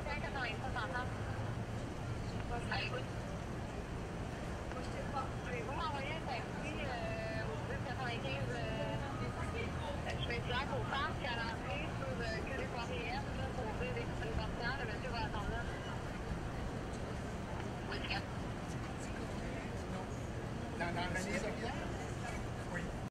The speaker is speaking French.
Pouvez-vous m'envoyer un taxi au 1095? Je vais dire au parc à l'entrée sur que les Montréal pour ouvrir les porteurs. Le monsieur va attendre là. Oui, c'est Dans la valise,